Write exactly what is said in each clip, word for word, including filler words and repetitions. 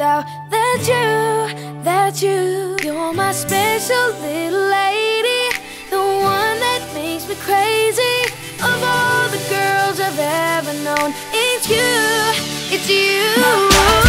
without that you, that you. You're my special little lady, the one that makes me crazy. Of all the girls I've ever known, it's you, it's you.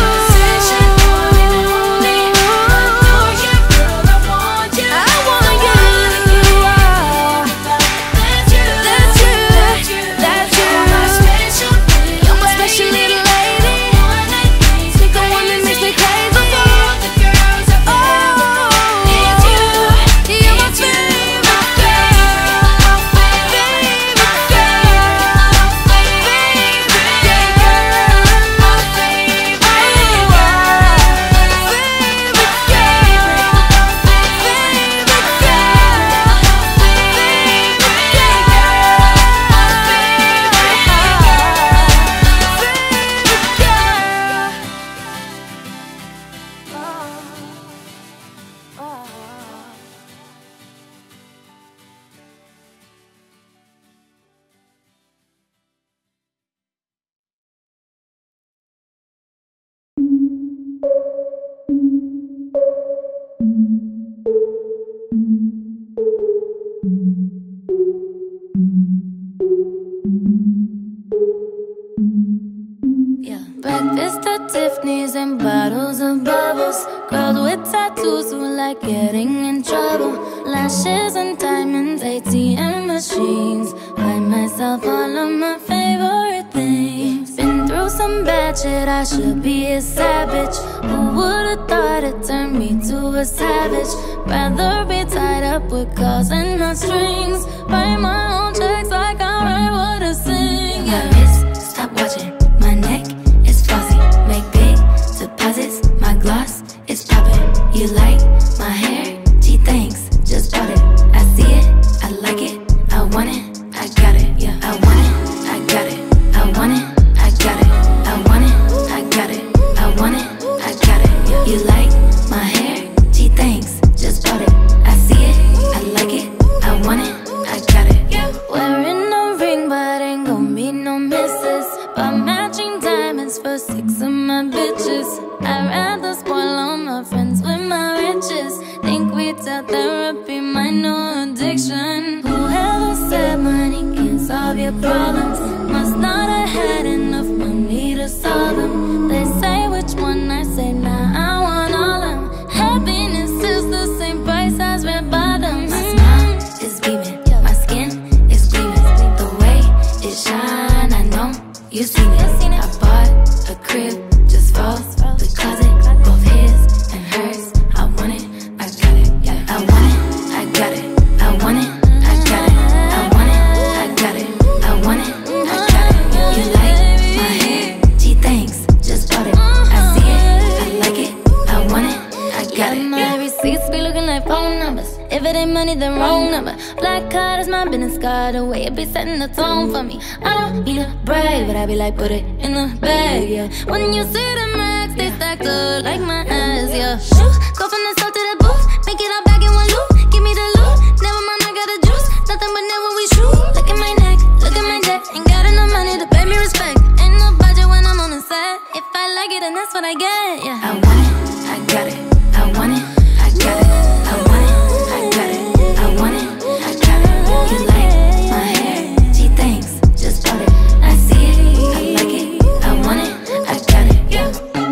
Breakfast at Tiffany's and bottles of bubbles. Girls with tattoos who like getting in trouble. Lashes and diamonds, A T M machines. Buy myself all of my favorite things. Been through some bad shit, I should be a savage. Who would've thought it turned me to a savage? Rather be tied up with calls and not strings. Write my own checks like I write what I sing. My wrist, stop watching. My neck is flossy. Make big deposits. My gloss is popping. You like my hair? Gee, thanks. Just bought it. I see it. I like it. I want it. I got it. Yeah, I want it. I got it. I want it. I got it. I want it. I got it. I want it. I got it. Yeah. You like my hair? Gee, thanks. Just bought it. I see it. I like it. I want it. I got it. Yeah. Wearing a ring, but ain't gon' be no misses. But matching diamonds for six of my bitches. I'd rather spoil all my friends with my riches. Think retail therapy, my new addiction. Whoever said money can't solve your problems must not have had enough money to solve them. They say which one, I say nah, I want all of them. Happiness is the same price as red bottoms. My smile is beaming, my skin is gleaming. The way it shine, I know you seen it. I bought a crib just for the closet, both his and hers. I want it, I got it. Yeah, I want it, I got it. I want it, I got it. I want it, I got it. I want it, I got it. You like my hair? Gee, thanks. Just bought it. I see it, I like it. I want it, I got it. My receipts be looking like phone numbers. If it ain't money, then wrong number. Black card is my business card. The way it be setting the tone for me. I don't need a brag, but I be like, put it in the bag, yeah. When you see the max, they stacked up like my ass, yeah. Shoot, go from the south to the booth. Make it all back in one loop. Give me the loot. Never mind, I got the juice. Nothing but never we shoot. Look at my neck, look at my debt. Ain't got enough money to pay me respect. Ain't no budget when I'm on the set. If I like it, then that's what I get, yeah. I want it, I got it. I want it, I got it. I want it, I got it. I want it, I got it. You like my hair? Gee, thanks. Just bought it. I see it, I like it. I want it, I got it. Yeah.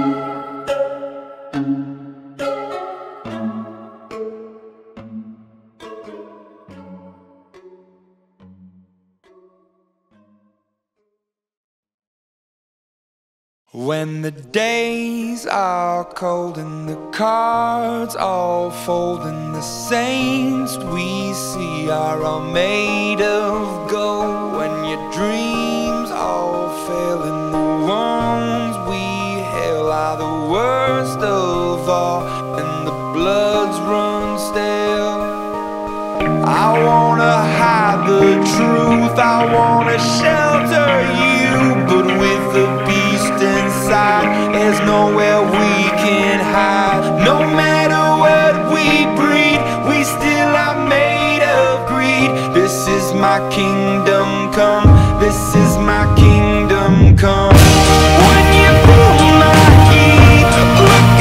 When the days are cold and the cards all fold and the saints we see are all made of gold, when your dreams all fail and the ones we hail are the worst of all and the bloods run stale, I wanna hide the truth, I wanna shelter you, but with the beast inside, there's nowhere we can hide. No matter what we breed, we still are made of greed. This is my kingdom come, this is my kingdom come. When you pull my key, look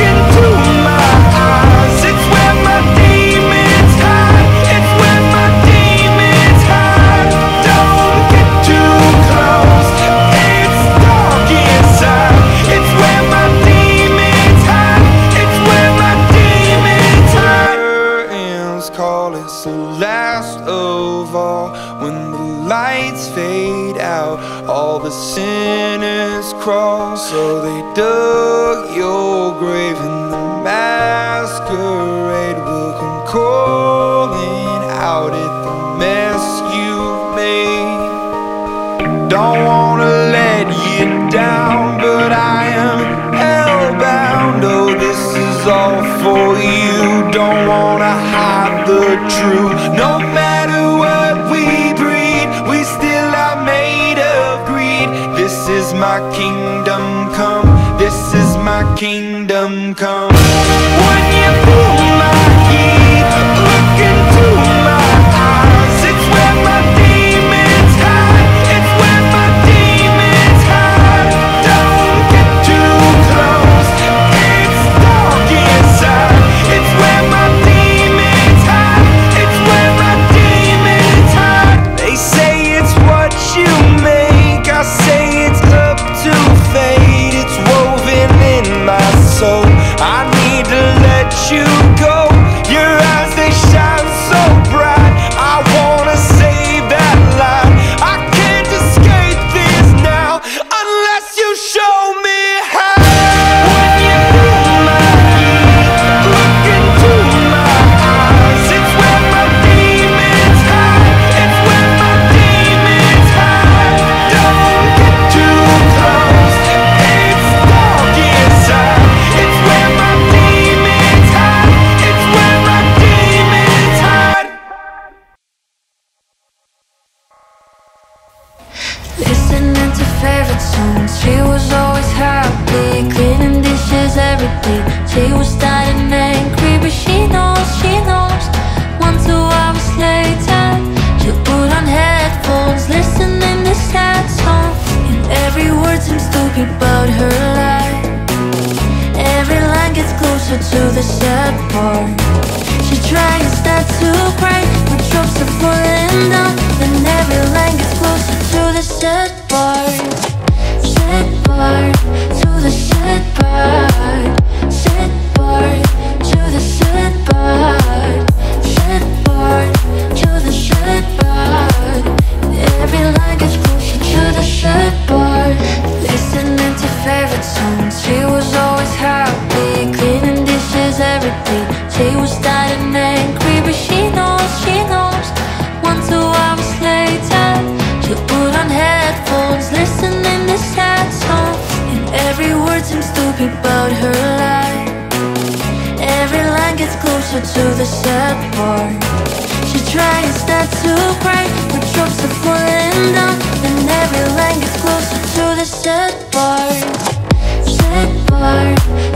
crawl. So they dug your grave and the masquerade will come calling out at the mess you've made. Don't wanna let you down, but I am hellbound. Oh, this is all for you. Don't wanna hide the truth. No matter what we breed, we still are made of greed. This is my kingdom come. This is my kingdom come. When you feel my heat, look into my eyes. It's where my demons hide. It's where my demons hide. Don't get too close. It's dark inside. It's where my demons hide. It's where my demons hide. They say it's what you make. I say it's up to fate. It's woven in my soul. I need to let you go. Your eyes, they shine so bright. I wanna save that light. I can't escape this now unless you show me how. When you feel my heat, look into my eyes. It's where my demons hide. It's where my demons hide. Don't get too close. It's dark inside. It's where my demons hide. It's where my demons hide. Listening to favorite songs, she was always happy, cleaning dishes every day. She was starting angry, but she knows, she knows. One, two hours later, she put on headphones, listening to sad songs. And every word seems to be about her life. Every line gets closer to the sad part. She tries not to cry, but drops are falling down. And every line gets closer to the sad part. Sad part, to the sad part. Sad part, to the sad part. Sad part, to the sad part. Every line gets closer to the sad part. Listening to favorite songs, she was always happy, cleaning dishes every day. She was starting angry, but she knows, she knows. One, two hours later, she put on headphones, listening to sad songs. And every word seems to be about her life. Every line gets closer to the sad part. She tries not to cry, but drops are falling down. And every line gets closer to the sad part. Sad part,